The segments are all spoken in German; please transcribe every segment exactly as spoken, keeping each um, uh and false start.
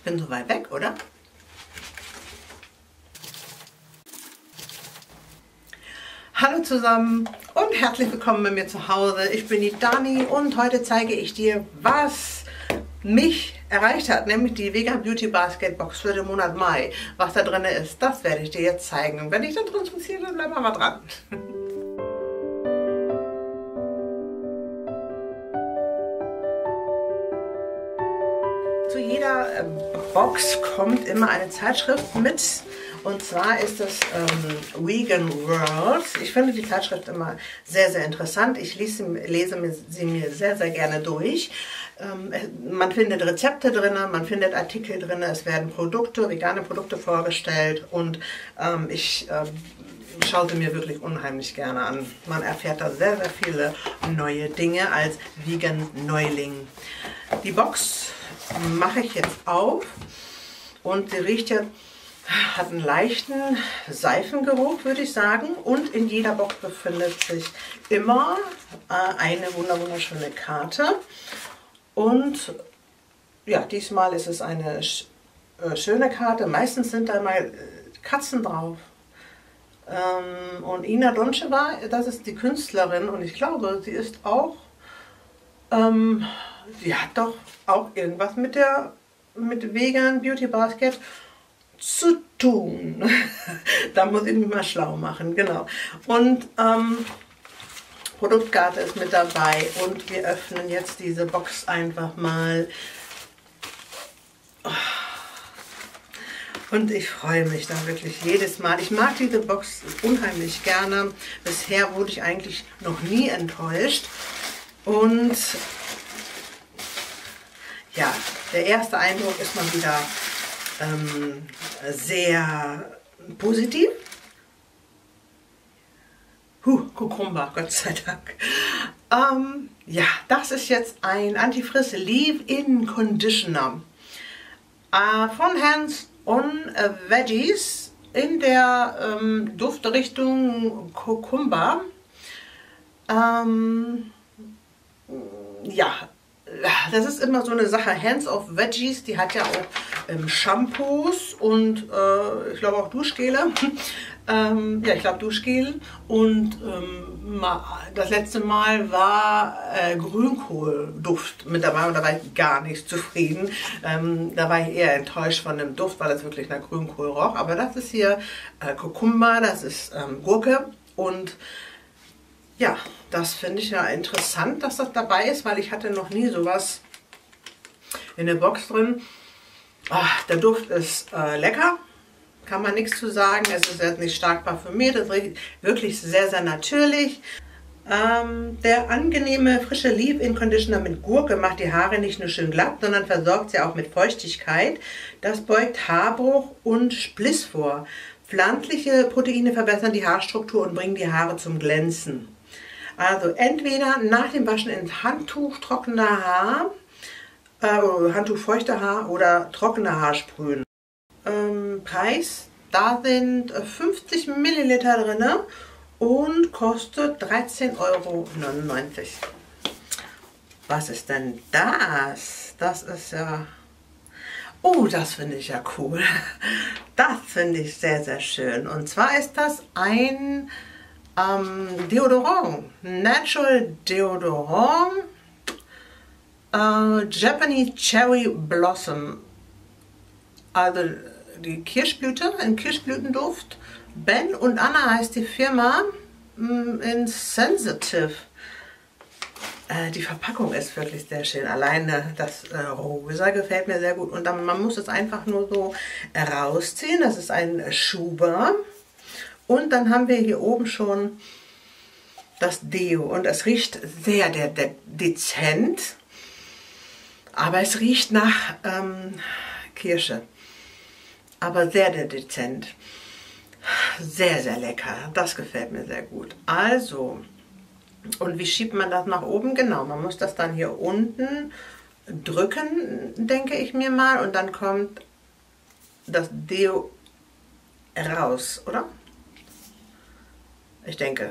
bin so weit weg, oder? Hallo zusammen und herzlich willkommen bei mir zu Hause. Ich bin die Dani und heute zeige ich dir, was mich erreicht hat, nämlich die Vegan Beauty Basket Box für den Monat Mai. Was da drin ist, das werde ich dir jetzt zeigen. Und wenn dich das interessiert, dann bleib mal dran. Zu jeder Box kommt immer eine Zeitschrift mit. Und zwar ist das ähm, Vegan World. Ich finde die Zeitschrift immer sehr, sehr interessant. Ich lese, lese mir, sie mir sehr, sehr gerne durch. Ähm, man findet Rezepte drin, man findet Artikel drin, es werden Produkte, vegane Produkte vorgestellt und ähm, ich ähm, schaue sie mir wirklich unheimlich gerne an. Man erfährt da sehr, sehr viele neue Dinge als Vegan-Neuling. Die Box mache ich jetzt auf und sie riecht jetzt, hat einen leichten Seifengeruch, würde ich sagen. Und in jeder Box befindet sich immer äh, eine wunderschöne Karte. Und ja, diesmal ist es eine sch äh, schöne Karte. Meistens sind da mal äh, Katzen drauf. Ähm, und Ina Doncheva, das ist die Künstlerin und ich glaube, sie ist auch, ähm, sie hat doch auch irgendwas mit der mit Vegan Beauty Basket zu tun. Da muss ich mich mal schlau machen, genau. Und ähm, Produktkarte ist mit dabei und wir öffnen jetzt diese Box einfach mal. Und ich freue mich da wirklich jedes Mal. Ich mag diese Box unheimlich gerne. Bisher wurde ich eigentlich noch nie enttäuscht. Und ja, der erste Eindruck ist mal wieder ähm, sehr positiv. Huh, Kurkuma, Gott sei Dank. Ähm, ja, das ist jetzt ein Antifrizz Leave-In Conditioner äh, von Hands on Veggies in der ähm, Duftrichtung Kurkuma. Ähm, ja, das ist immer so eine Sache. Hands of Veggies, die hat ja auch ähm, Shampoos und äh, ich glaube auch Duschgele. ähm, ja, ich glaube Duschgel. Und ähm, das letzte Mal war äh, Grünkohlduft mit dabei und da war ich gar nicht zufrieden. Ähm, da war ich eher enttäuscht von dem Duft, weil es wirklich nach Grünkohl roch. Aber das ist hier äh, Kurkuma, das ist ähm, Gurke und ja, das finde ich ja interessant, dass das dabei ist, weil ich hatte noch nie sowas in der Box drin. Ach, der Duft ist äh, lecker, kann man nichts zu sagen. Es ist jetzt nicht stark parfümiert, es riecht wirklich sehr, sehr natürlich. Ähm, der angenehme frische Leave-In Conditioner mit Gurke macht die Haare nicht nur schön glatt, sondern versorgt sie auch mit Feuchtigkeit. Das beugt Haarbruch und Spliss vor. Pflanzliche Proteine verbessern die Haarstruktur und bringen die Haare zum Glänzen. Also entweder nach dem Waschen ins Handtuch trockener Haar, äh, Handtuch feuchter Haar oder trockener Haar sprühen. Ähm, Preis, da sind fünfzig Milliliter drin und kostet dreizehn Euro neunundneunzig. Was ist denn das? Das ist ja... Oh, das finde ich ja cool. Das finde ich sehr, sehr schön. Und zwar ist das ein... Ähm, Deodorant, Natural Deodorant, äh, Japanese Cherry Blossom, also die Kirschblüte, ein Kirschblütenduft. Ben und Anna heißt die Firma, mh, in Sensitive. Äh, die Verpackung ist wirklich sehr schön, alleine das äh, Rosa gefällt mir sehr gut und dann, man muss es einfach nur so rausziehen, das ist ein Schuber. Und dann haben wir hier oben schon das Deo und es riecht sehr de de dezent, aber es riecht nach ähm, Kirsche, aber sehr de dezent, sehr, sehr lecker, das gefällt mir sehr gut. Also, und wie schiebt man das nach oben? Genau, man muss das dann hier unten drücken, denke ich mir mal, und dann kommt das Deo raus, oder? Ich denke.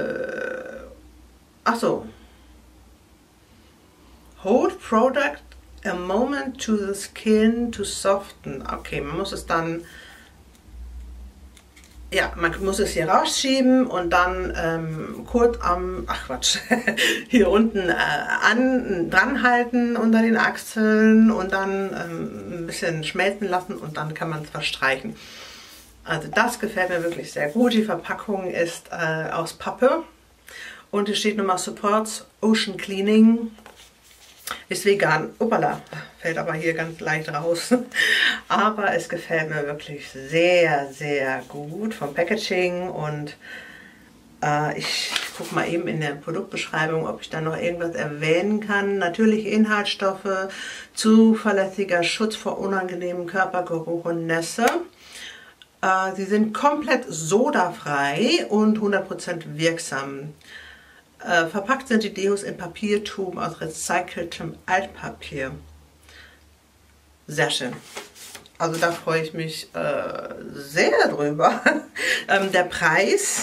Äh, ach so. Hold Product A moment to the skin to soften. Okay, man muss es dann, ja, man muss es hier rausschieben und dann ähm, kurz am, ach Quatsch, hier unten äh, an, dran halten unter den Achseln und dann ähm, ein bisschen schmelzen lassen und dann kann man es verstreichen. Also das gefällt mir wirklich sehr gut. Die Verpackung ist äh, aus Pappe und hier steht nochmal Supports Ocean Cleaning. Ist vegan. Uppala, fällt aber hier ganz leicht raus. Aber es gefällt mir wirklich sehr, sehr gut vom Packaging. Und äh, ich gucke mal eben in der Produktbeschreibung, ob ich da noch irgendwas erwähnen kann. Natürliche Inhaltsstoffe, zuverlässiger Schutz vor unangenehmem Körpergeruch und Nässe. Äh, sie sind komplett sodafrei und hundert Prozent wirksam. Äh, verpackt sind die Deos in Papiertuben aus recyceltem Altpapier. Sehr schön. Also da freue ich mich äh, sehr drüber. ähm, der Preis,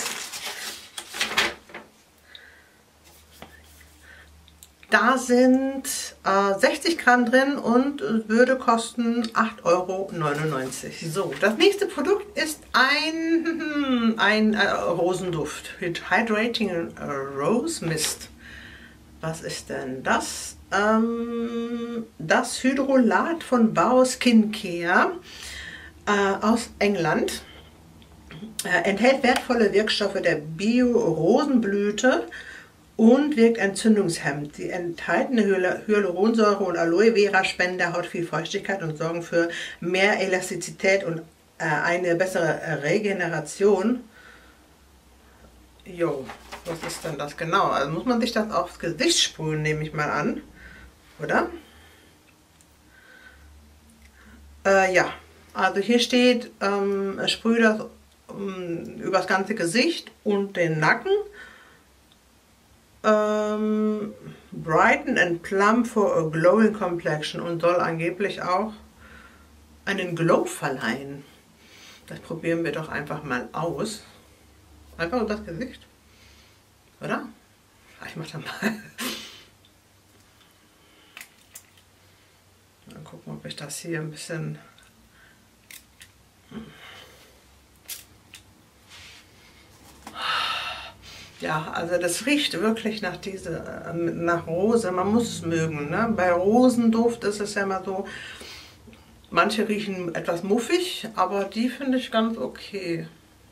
da sind äh, sechzig Gramm drin und würde kosten acht Euro neunundneunzig. So, das nächste Produkt ist ein, ein äh, Rosenduft mit Hydrating Rose Mist. Was ist denn das? Ähm, das Hydrolat von Bao Skincare äh, aus England. Äh, enthält wertvolle Wirkstoffe der Bio-Rosenblüte und wirkt entzündungshemmend. Die enthaltene Hyaluronsäure und Aloe Vera spenden der Haut viel Feuchtigkeit und sorgen für mehr Elastizität und äh, eine bessere Regeneration. Jo, was ist denn das genau? Also muss man sich das aufs Gesicht sprühen, nehme ich mal an, oder? Äh, ja, also hier steht, ähm, sprühe das ähm, über das ganze Gesicht und den Nacken. Ähm, brighten and plump for a glowing complexion und soll angeblich auch einen Glow verleihen. Das probieren wir doch einfach mal aus. Einfach über das Gesicht, oder? Ich mach dann mal. Dann gucken, ob ich das hier ein bisschen... Ja, also das riecht wirklich nach diese, nach Rose. Man muss es mögen, ne? Bei Rosenduft ist es ja immer so, manche riechen etwas muffig, aber die finde ich ganz okay.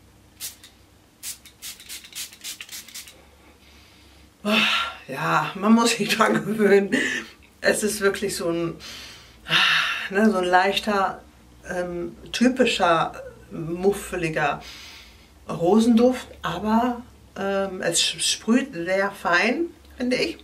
Ja, man muss sich dran gewöhnen. Es ist wirklich so ein, ne, so ein leichter, ähm, typischer, muffeliger Rosenduft, aber ähm, es sprüht sehr fein, finde ich.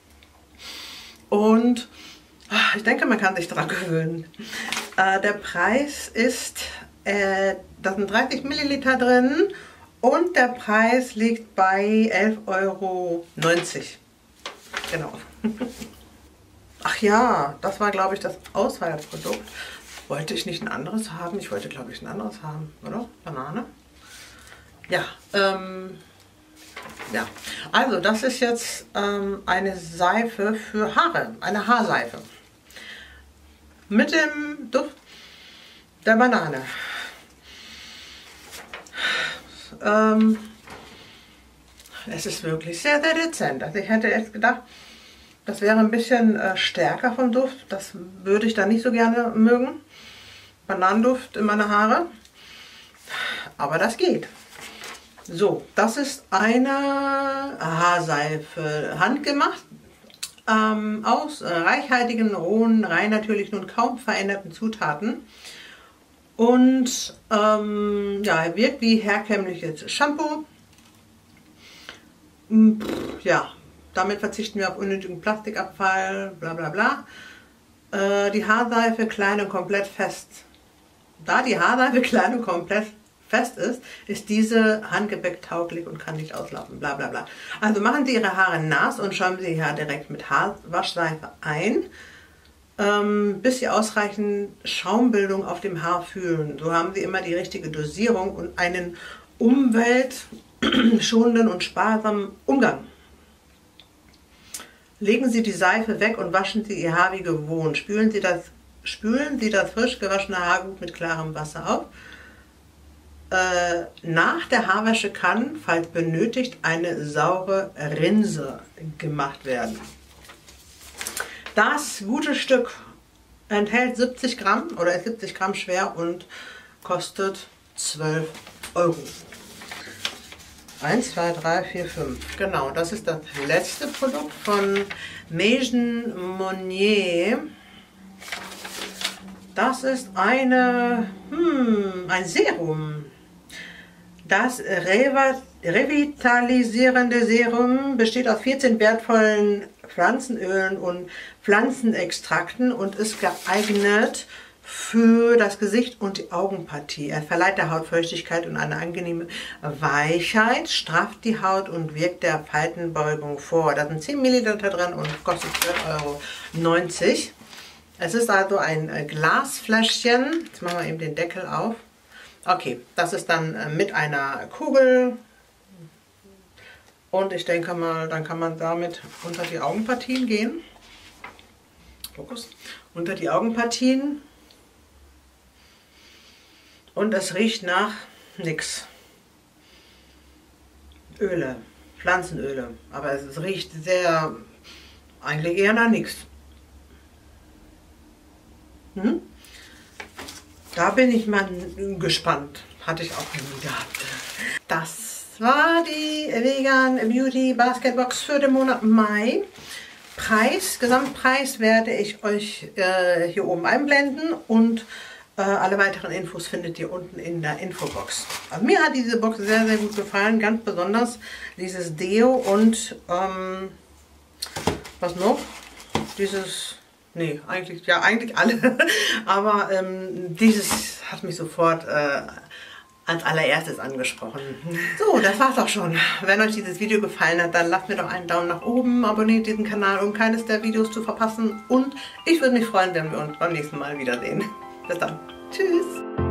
Und ach, ich denke, man kann sich dran gewöhnen. Äh, der Preis ist, äh, da sind dreißig Milliliter drin. Und der Preis liegt bei elf Euro neunzig. Genau. Ach ja, das war, glaube ich, das Auswahlprodukt. Wollte ich nicht ein anderes haben? Ich wollte, glaube ich, ein anderes haben, oder? Banane? Ja, ähm, ja. Also, das ist jetzt ähm, eine Seife für Haare. Eine Haarseife. Mit dem Duft der Banane. Ähm, es ist wirklich sehr, sehr dezent. Also ich hätte jetzt gedacht, das wäre ein bisschen äh, stärker vom Duft. Das würde ich dann nicht so gerne mögen. Bananenduft in meine Haare. Aber das geht. So, das ist eine Haarseife, handgemacht, ähm, aus äh, reichhaltigen, rohen, rein natürlichen und kaum veränderten Zutaten. Und ähm, ja, er wirkt wie herkömmliches Shampoo. Ja, damit verzichten wir auf unnötigen Plastikabfall, bla bla bla. Äh, die Haarseife klein und komplett fest. Da die Haarseife klein und komplett fest ist, ist diese handgepäcktauglich und kann nicht auslaufen, bla bla bla. Also machen Sie Ihre Haare nass und schäumen Sie ja direkt mit Haarwaschseife ein, bis Sie ausreichend Schaumbildung auf dem Haar fühlen. So haben Sie immer die richtige Dosierung und einen umweltschonenden und sparsamen Umgang. Legen Sie die Seife weg und waschen Sie Ihr Haar wie gewohnt. Spülen Sie das, spülen Sie das frisch gewaschene Haar gut mit klarem Wasser auf. Äh, nach der Haarwäsche kann, falls benötigt, eine saure Rinse gemacht werden. Das gute Stück enthält siebzig Gramm oder ist siebzig Gramm schwer und kostet zwölf Euro. eins, zwei, drei, vier, fünf. Genau, das ist das letzte Produkt von Maison Monnier. Das ist eine, hm, ein Serum. Das revitalisierende Serum besteht aus vierzehn wertvollen Pflanzenölen und Pflanzenextrakten und ist geeignet für das Gesicht und die Augenpartie. Er verleiht der Haut Feuchtigkeit und eine angenehme Weichheit, strafft die Haut und wirkt der Faltenbeugung vor. Da sind zehn Milliliter drin und kostet zwölf Euro neunzig. Es ist also ein Glasfläschchen. Jetzt machen wir eben den Deckel auf. Okay, das ist dann mit einer Kugel. Und ich denke mal, dann kann man damit unter die Augenpartien gehen. Fokus. Unter die Augenpartien. Und es riecht nach nix. Öle, Pflanzenöle. Aber es riecht sehr, eigentlich eher nach nichts. Hm? Da bin ich mal gespannt. Hatte ich auch noch nie gehabt. Das war die Vegan Beauty Basket Box für den Monat Mai. Preis, Gesamtpreis werde ich euch äh, hier oben einblenden und äh, alle weiteren Infos findet ihr unten in der Infobox. Also mir hat diese Box sehr, sehr gut gefallen. Ganz besonders dieses Deo und ähm, was noch? Dieses... Nee, eigentlich, ja, eigentlich alle. Aber ähm, dieses hat mich sofort äh, als allererstes angesprochen. So, das war's auch schon. Wenn euch dieses Video gefallen hat, dann lasst mir doch einen Daumen nach oben, abonniert diesen Kanal, um keines der Videos zu verpassen. Und ich würde mich freuen, wenn wir uns beim nächsten Mal wiedersehen. Bis dann. Tschüss.